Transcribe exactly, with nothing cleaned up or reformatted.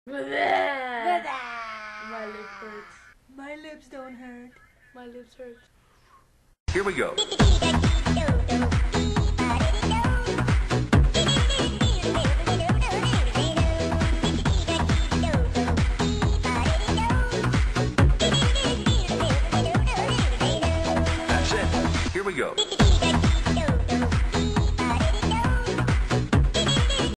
My lip hurts. My lips don't hurt. My lips hurt. Here we go. That's it. Here we go.